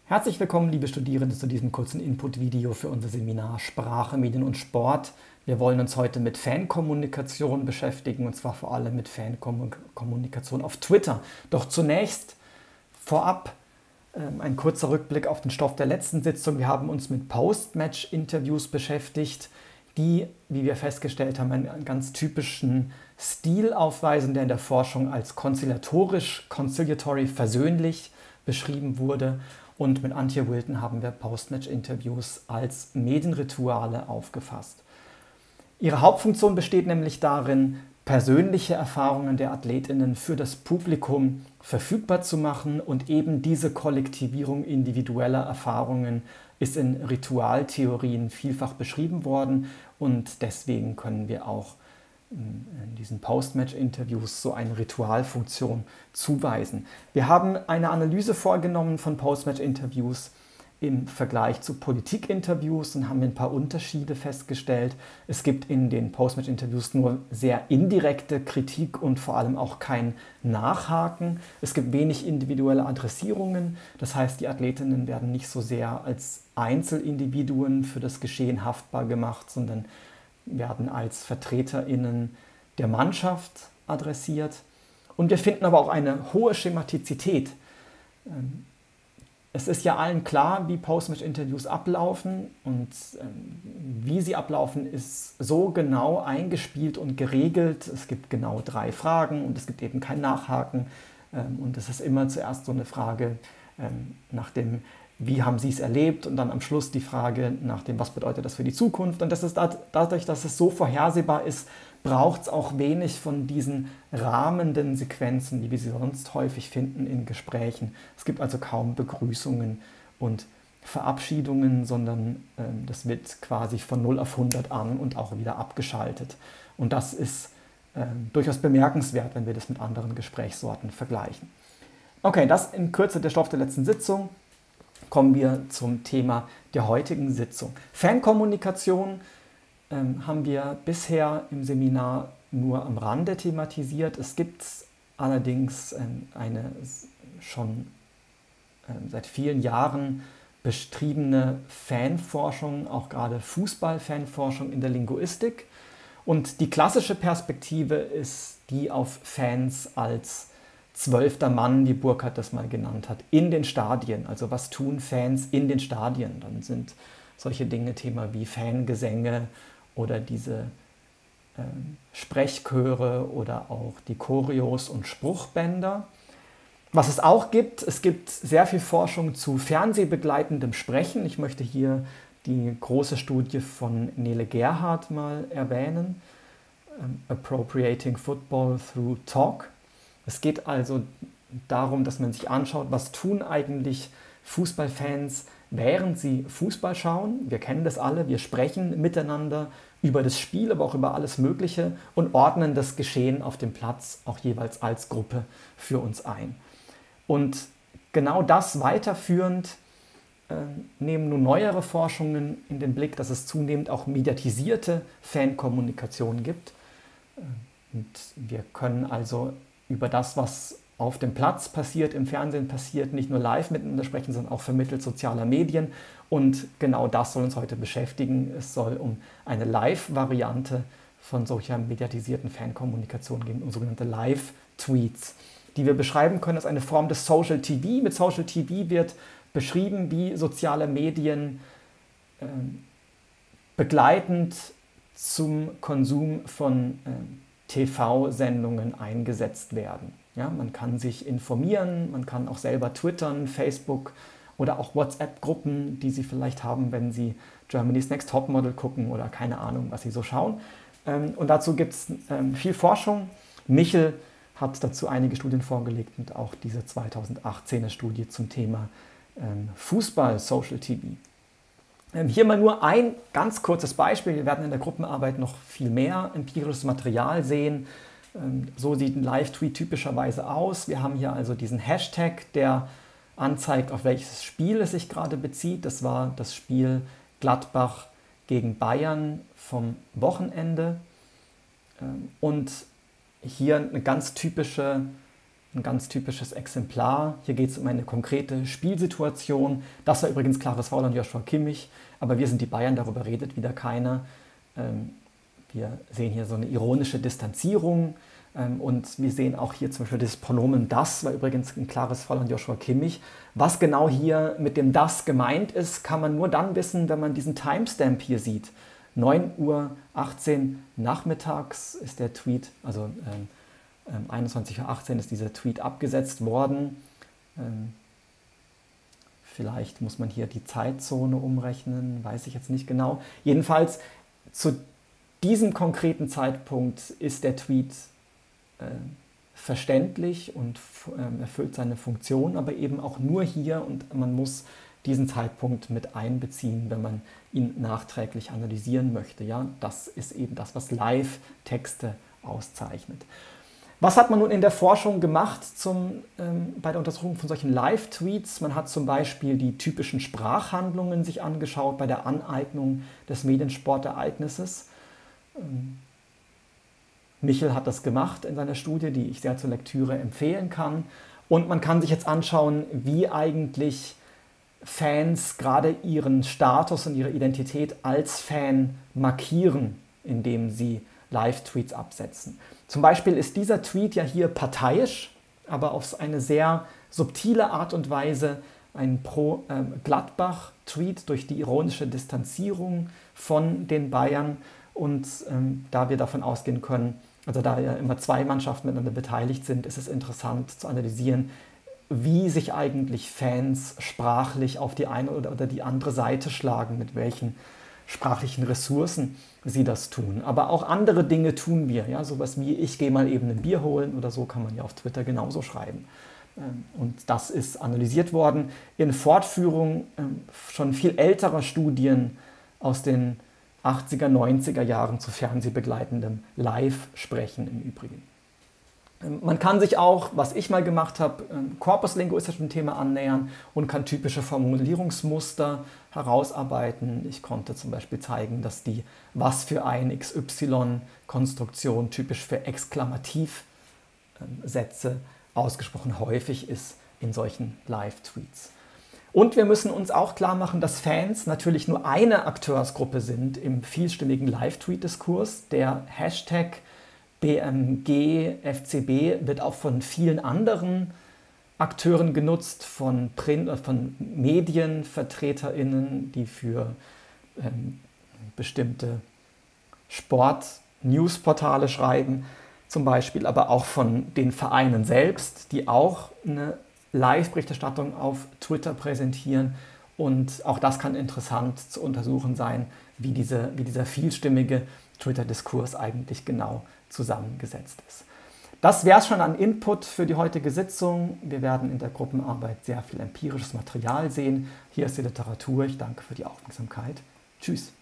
Herzlich willkommen, liebe Studierende, zu diesem kurzen Input-Video für unser Seminar Sprache, Medien und Sport. Wir wollen uns heute mit Fankommunikation beschäftigen, und zwar vor allem mit Fankommunikation auf Twitter. Doch zunächst vorab ein kurzer Rückblick auf den Stoff der letzten Sitzung. Wir haben uns mit Post-Match-Interviews beschäftigt, die, wie wir festgestellt haben, einen ganz typischen Stil aufweisen, der in der Forschung als conciliatory, versöhnlich beschrieben wurde. Und mit Antje Wilton haben wir Post-Match-Interviews als Medienrituale aufgefasst. Ihre Hauptfunktion besteht nämlich darin, persönliche Erfahrungen der AthletInnen für das Publikum verfügbar zu machen, und eben diese Kollektivierung individueller Erfahrungen ist in Ritualtheorien vielfach beschrieben worden, und deswegen können wir auch in diesen Post-Match-Interviews so eine Ritualfunktion zuweisen. Wir haben eine Analyse vorgenommen von Post-Match-Interviews im Vergleich zu Politik-Interviews und haben ein paar Unterschiede festgestellt. Es gibt in den Post-Match-Interviews nur sehr indirekte Kritik und vor allem auch kein Nachhaken. Es gibt wenig individuelle Adressierungen, das heißt, die Athletinnen werden nicht so sehr als Einzelindividuen für das Geschehen haftbar gemacht, sondern werden als VertreterInnen der Mannschaft adressiert. Und wir finden aber auch eine hohe Schematizität. Es ist ja allen klar, wie Post-Match-Interviews ablaufen, und wie sie ablaufen, ist so genau eingespielt und geregelt. Es gibt genau 3 Fragen und es gibt eben kein Nachhaken. Und es ist immer zuerst so eine Frage nach dem, wie haben Sie es erlebt, und dann am Schluss die Frage nach dem, was bedeutet das für die Zukunft. Und das ist dadurch, dass es so vorhersehbar ist, braucht es auch wenig von diesen rahmenden Sequenzen, wie wir sie sonst häufig finden in Gesprächen. Es gibt also kaum Begrüßungen und Verabschiedungen, sondern das wird quasi von 0 auf 100 an und auch wieder abgeschaltet. Und das ist durchaus bemerkenswert, wenn wir das mit anderen Gesprächssorten vergleichen. Okay, das in Kürze der Stoff der letzten Sitzung. Kommen wir zum Thema der heutigen Sitzung. Fankommunikation haben wir bisher im Seminar nur am Rande thematisiert. Es gibt allerdings eine schon seit vielen Jahren betriebene Fanforschung, auch gerade Fußball-Fanforschung in der Linguistik. Und die klassische Perspektive ist die auf Fans als 12. Mann, wie Burkhardt das mal genannt hat, in den Stadien. Also was tun Fans in den Stadien? Dann sind solche Dinge Thema wie Fangesänge oder diese Sprechchöre oder auch die Choreos und Spruchbänder. Was es auch gibt, es gibt sehr viel Forschung zu fernsehbegleitendem Sprechen. Ich möchte hier die große Studie von Nele Gerhardt mal erwähnen, Appropriating Football Through Talk. Es geht also darum, dass man sich anschaut, was tun eigentlich Fußballfans, während sie Fußball schauen. Wir kennen das alle, wir sprechen miteinander über das Spiel, aber auch über alles Mögliche und ordnen das Geschehen auf dem Platz auch jeweils als Gruppe für uns ein. Und genau das weiterführend nehmen nun neuere Forschungen in den Blick, dass es zunehmend auch mediatisierte Fankommunikation gibt. Und wir können also über das, was auf dem Platz passiert, im Fernsehen passiert, nicht nur live miteinander sprechen, sondern auch vermittelt sozialer Medien. Und genau das soll uns heute beschäftigen. Es soll um eine Live-Variante von solcher mediatisierten Fankommunikation gehen, um sogenannte Live-Tweets, die wir beschreiben können als eine Form des Social TV. Mit Social TV wird beschrieben, wie soziale Medien begleitend zum Konsum von TV-Sendungen eingesetzt werden. Ja, man kann sich informieren, man kann auch selber twittern, Facebook oder auch WhatsApp-Gruppen, die Sie vielleicht haben, wenn Sie Germany's Next Topmodel gucken oder keine Ahnung, was Sie so schauen. Und dazu gibt es viel Forschung. Michel hat dazu einige Studien vorgelegt und auch diese 2018er Studie zum Thema Fußball Social TV. Hier mal nur ein ganz kurzes Beispiel. Wir werden in der Gruppenarbeit noch viel mehr empirisches Material sehen. So sieht ein Live-Tweet typischerweise aus. Wir haben hier also diesen Hashtag, der anzeigt, auf welches Spiel es sich gerade bezieht. Das war das Spiel Gladbach gegen Bayern vom Wochenende. Und hier eine ganz typische ein ganz typisches Exemplar. Hier geht es um eine konkrete Spielsituation. Das war übrigens klares Foul an Joshua Kimmich, aber wir sind die Bayern, darüber redet wieder keiner. Wir sehen hier so eine ironische Distanzierung und wir sehen auch hier zum Beispiel das Pronomen das, war übrigens ein klares Foul an Joshua Kimmich. Was genau hier mit dem das gemeint ist, kann man nur dann wissen, wenn man diesen Timestamp hier sieht. 9:18 Uhr nachmittags ist der Tweet, also 21:18 Uhr ist dieser Tweet abgesetzt worden. Vielleicht muss man hier die Zeitzone umrechnen, weiß ich jetzt nicht genau. Jedenfalls zu diesem konkreten Zeitpunkt ist der Tweet verständlich und erfüllt seine Funktion, aber eben auch nur hier und man muss diesen Zeitpunkt mit einbeziehen, wenn man ihn nachträglich analysieren möchte. Ja? Das ist eben das, was Live-Texte auszeichnet. Was hat man nun in der Forschung gemacht bei der Untersuchung von solchen Live-Tweets? Man hat zum Beispiel die typischen Sprachhandlungen sich angeschaut bei der Aneignung des Mediensportereignisses. Michel hat das gemacht in seiner Studie, die ich sehr zur Lektüre empfehlen kann. Und man kann sich jetzt anschauen, wie eigentlich Fans gerade ihren Status und ihre Identität als Fan markieren, indem sie Live-Tweets absetzen. Zum Beispiel ist dieser Tweet ja hier parteiisch, aber auf eine sehr subtile Art und Weise ein Pro-Gladbach-Tweet durch die ironische Distanzierung von den Bayern. Und da wir davon ausgehen können, also da ja immer zwei Mannschaften miteinander beteiligt sind, ist es interessant zu analysieren, wie sich eigentlich Fans sprachlich auf die eine oder die andere Seite schlagen, mit welchen sprachlichen Ressourcen sie das tun. Aber auch andere Dinge tun wir. Ja? Sowas wie, ich gehe mal eben ein Bier holen oder so kann man ja auf Twitter genauso schreiben. Und das ist analysiert worden in Fortführung schon viel älterer Studien aus den 80er, 90er Jahren zu fernsehbegleitendem Live-Sprechen im Übrigen. Man kann sich auch, was ich mal gemacht habe, korpuslinguistischen Thema annähern und kann typische Formulierungsmuster herausarbeiten. Ich konnte zum Beispiel zeigen, dass die Was für ein XY-Konstruktion typisch für Exklamativsätze ausgesprochen häufig ist in solchen Live-Tweets. Und wir müssen uns auch klar machen, dass Fans natürlich nur eine Akteursgruppe sind im vielstimmigen Live-Tweet-Diskurs. Der Hashtag BMGFCB wird auch von vielen anderen Akteuren genutzt, von MedienvertreterInnen, die für bestimmte Sport-News-Portale schreiben, zum Beispiel, aber auch von den Vereinen selbst, die auch eine Live-Berichterstattung auf Twitter präsentieren. Und auch das kann interessant zu untersuchen sein, wie dieser vielstimmige Twitter-Diskurs eigentlich genau zusammengesetzt ist. Das wäre es schon an Input für die heutige Sitzung. Wir werden in der Gruppenarbeit sehr viel empirisches Material sehen. Hier ist die Literatur. Ich danke für die Aufmerksamkeit. Tschüss.